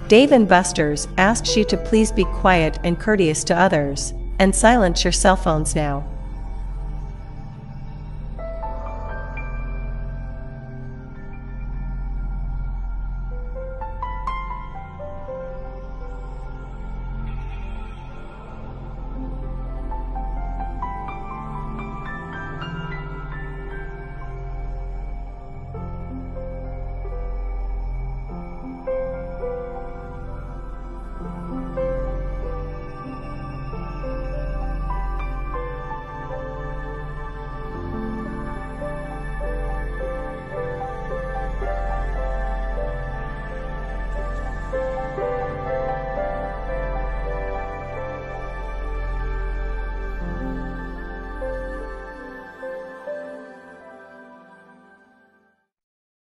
Dave and Buster's asks you to please be quiet and courteous to others, and silence your cell phones now.